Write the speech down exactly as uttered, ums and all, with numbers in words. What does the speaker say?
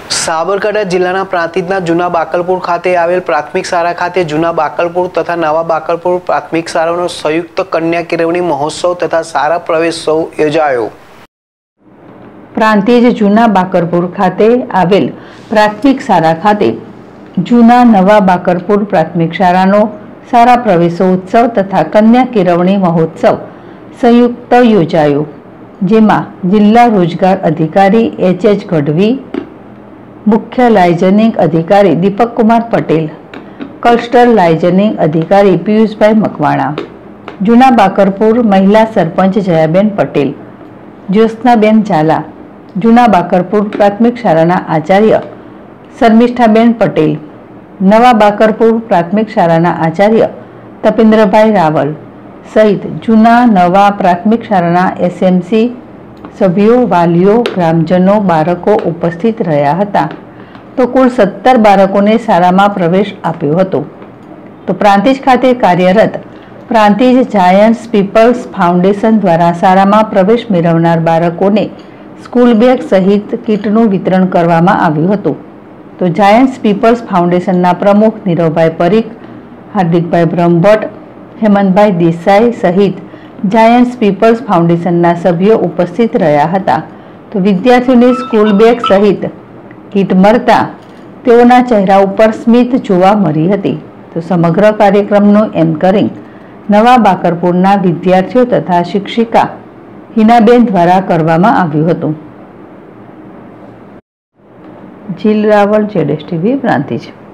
સાબરકાંઠા જિલ્લાના પ્રાંતિજના જૂના બાકલપુર ખાતે આવેલ પ્રાથમિક શાળા ખાતે જૂના બાકલપુર તથા નવા બાકલપુર પ્રાથમિક શાળાનો સંયુક્ત કન્યા કેળવણી મહોત્સવ તથા શાળા પ્રવેશોત્સવ યોજાયો। પ્રાંતિજ જૂના બાકરપુર ખાતે આવેલ પ્રાથમિક શાળા ખાતે જૂના નવા બાકરપુર પ્રાથમિક શાળાનો શાળા પ્રવેશોત્સવ તથા કન્યા કેળવણી મહોત્સવ સંયુક્ત યોજાયો, જેમાં જિલ્લા રોજગાર અધિકારી એચ એચ ગઢવી, મુખ્ય લાયઝનિંગ અધિકારી દીપક કુમાર પટેલ, ક્લસ્ટર લાયઝનિંગ અધિકારી પિયુષભાઈ મકવાણા, જૂના બાકરપુર મહિલા સરપંચ જયાબેન પટેલ, જ્યોત્સનાબેન ઝાલા, જૂના બાકરપુર પ્રાથમિક શાળાના આચાર્ય શર્મિષ્ઠાબેન પટેલ, નવા બાકરપુર પ્રાથમિક શાળાના આચાર્ય તપેન્દ્રભાઈ રાવલ સહિત જૂના નવા પ્રાથમિક શાળાના એસ એમ સી સભ્યો, વાલીઓ, ગ્રામજનો, બાળકો ઉપસ્થિત રહ્યા હતા। તો કુલ સત્તર બાળકોને શાળામાં પ્રવેશ આપ્યો હતો। તો પ્રાંતિજ ખાતે કાર્યરત પ્રાંતિજ જાયન્ટ્સ પીપલ્સ ફાઉન્ડેશન દ્વારા શાળામાં પ્રવેશ મેળવનાર બાળકોને સ્કૂલ બેગ સહિત કીટનું વિતરણ કરવામાં આવ્યું હતું। તો જાયન્ટ્સ પીપલ્સ ફાઉન્ડેશનના પ્રમુખ નીરવભાઈ પરીખ, હાર્દિકભાઈ બ્રહ્મભટ્ટ, હેમંતભાઈ દેસાઈ સહિત જાયન્ટ્સ પીપલ્સ ફાઉન્ડેશનના સભ્યો ઉપસ્થિત રહ્યા હતા। તો વિદ્યાર્થીઓને સ્કૂલ બેગ સહિત કીટ મળતા તેઓના ચહેરા ઉપર સ્મિત જોવા મળી હતી। તો સમગ્ર કાર્યક્રમનું એન્કરિંગ નવા બાકરપુરના વિદ્યાર્થીઓ તથા શિક્ષિકા હિનાબેન દ્વારા કરવામાં આવ્યું હતું। જીલ રાવલ, જેડેશ ટીવી, પ્રાંતિજ।